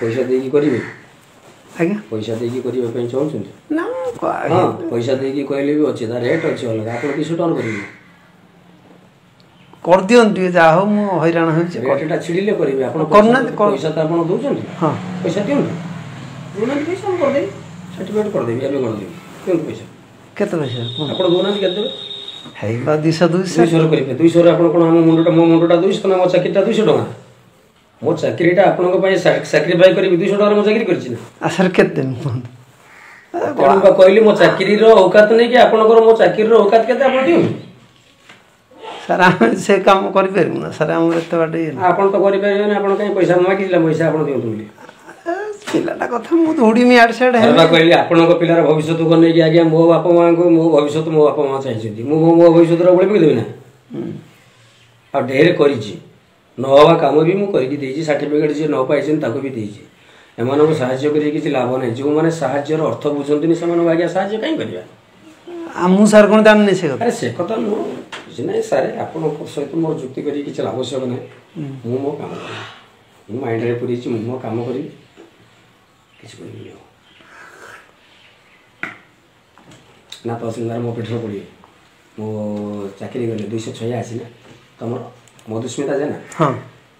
पैसा देकी करिवे आज्ञा पैसा देकी करिवे पे चाहछन ना हां पैसा देकी कहले भी अछि ता रेट अछि अलग आपण 200 टन करिवे कर दियन जा हो मु हैरान होई छै रेटटा छिडिले करिवे आपण करना पैसा त आपण दोछन हां पैसा दियन दोना पैसा हम कर दे सर्टिफिकेट कर देबी अबे कर देबी केन पैसा केते पैसा आपण दोना के देबे है बा 200 200 करिवे 200 रे आपण कोन हम मुंडटा 200 ना मो चाकरीटा 200 टका मो चाकरीटा आपण को पय सैक्रिफाई करबी 200 टका मो चाकरी करछि ना आ सर केते आपण का कहली मो चाकरी रो औकात नै कि आपण को मो चाकरी रो औकात केते आपण दिउ सर हम से काम करि परबु ना सर हम एते बाटे आपण तो करि परबे ना आपण कहीं पैसा मागिला पैसा आपण दिउ तुली पिलाटा कथा मु धोडी मी आड साइड है बा कहली आपण को पिलार भविष्य को नै कि आगे मो बापा मां को मो भविष्य मो बापा मां चाहिछथि मो भविष्य रो बोले भी देबे ना आ ढेर करिछि नवा काम भी मु करि देछि सर्टिफिकेट जे न पाइछन ताको भी देछि एमानो को सहायता करि किछि लाभ नै जो माने सहायता रो अर्थ बुझंतिनि सेमानो आगे सहायता काई करिया आ मु सर कोन दान नै से अरे से कथा नु नै सर आपण को सहित मोर जुक्ति करि किछि आवश्यक नै मु मो काम मु माइंड रे पुरी छि मु काम करि किछि करि ना तहसीलदार मो पेट्रोल पड़ी मो चाकरी गले 286 ना तमर मधुस्मिता जे ना हां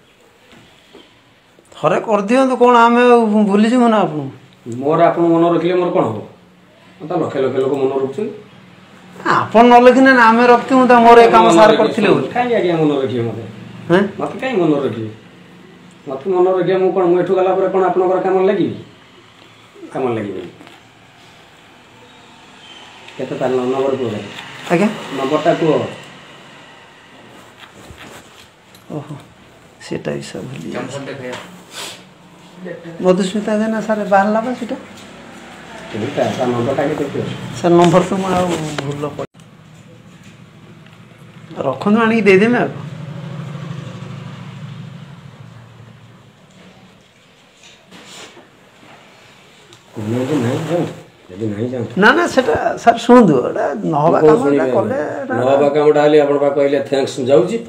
थरे कर दियो तो कोन आमे भूली जे मना आपन मोर आपन मन रखले मोर कोन हो त लखे लखे लोक मन रखछु आपन न लखिने ना आमे रखती हूं त मोर ए काम सार करथिले काई आगे मन रखिए मते हैं मते काई मन रखिए मते मन रखिए मु कोन मु एठु गला पर कोन आपन कर काम लागि काम लागि केते तार नंबर को आज्ञा नंबरटा को ओहो सेटा ही सब भूली मधुस्मिता देना सर बाहर लाबा सेटा ठीक है नंबरटा के सर नंबर तो मैं भूल पड़ रखन आनी दे दे मैं ना ना सेटा सर सुन दो नहबा काम कले नहबा काम डाली आपण बा कहले थैंक्स जाउची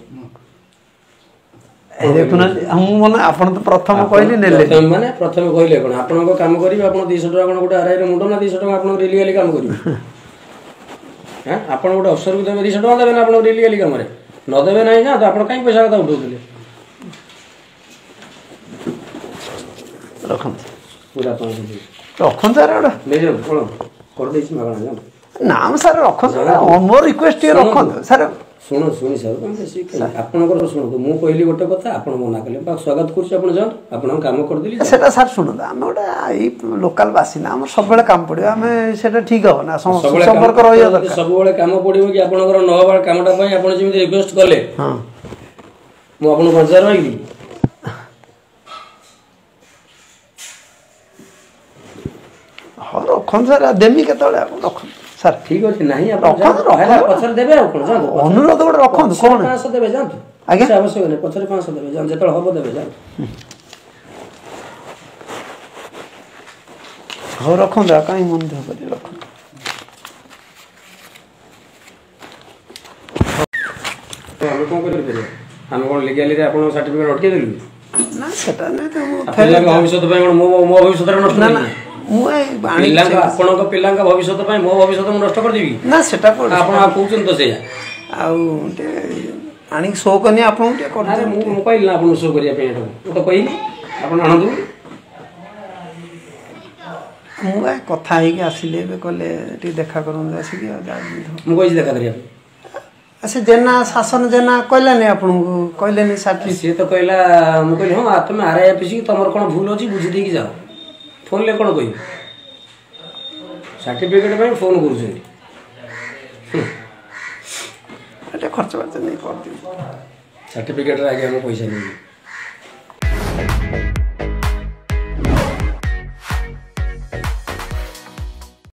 ए देखुना हम माने आपण तो प्रथम कहली नेले माने प्रथम कहले कोन आपण को काम करिवे आपण 200 टका कोन गोटे आराई रे मुंडो ना 200 टका आपण रेलीगली काम करिवे हैं आपण गोटे अफसर को देबे 200 टका देबे ना आपण रेलीगली काम रे न देबे नै जा तो आपण काई पैसा कथा उठौतले रखन पूरा 500 रखन सर एडा ले जा कोन कर देछि मागना जा नाम सर रखन मोर रिक्वेस्ट रखन सर सुनो सुनी सर बेसी आपनकर सुनो मु कहली गोटे कथा आपण मना कले बा स्वागत करछि आपण जान आपण काम कर देली सेटा सर सुनो हम गोटे ई लोकल बासिना हम सब बेले काम पड़ियो हम सेटा ठीक हो ना संपर्क रहियो दरकार सब बेले काम पड़ियो कि आपनकर नहबार कामटा पई आपण जेमि रिक्वेस्ट कले हां मु आपण बजार रहिली हां रखन सर देमी केतले रखन सर ठीक अछि नाही आपण रहला पछर देबे आ कोन जान अनुरोध गोटे रखन कोन 500 देबे जान आज्ञा से आवश्यक नै पछर 500 देबे जान जेतल हबो देबे जान हो रखन दा काई मन दे करी रखन तो हम कोन करि परियो हम कोन लीगली रे आपण सर्टिफिकेट अटके देलु ना सेटा नै तो फेला भविष्य पय कोन मो भविष्य रे नष्ट ना ना मु बाणी पिलांका आपण को पिलांका भविष्य पय मो भविष्य मु नष्ट कर देबी ना सेटा पड़ आपण आ कहउछन तो से आउ आनी शो कनी आपण के कर अरे मु मोबाइल ना आपण शो करिया पे एटा तो कहिनी आपण आनंदु मु कथा है कि आसिले बे कले टी देखा करन आसी कि मु कहि देखा करिया अच्छा जेना शासन जेना कहले नै आपण को कहले नै साथी से तो कहला मु कहली हां तुम आरआई ऑफिस की तमर कोन भूल अछि बुझी दे कि जाओ फोन ले कोन कहि सर्टिफिकेट पे फोन करूछन एटा खर्च बात नै कर दी सर्टिफिकेट रे आगे हम पैसा नै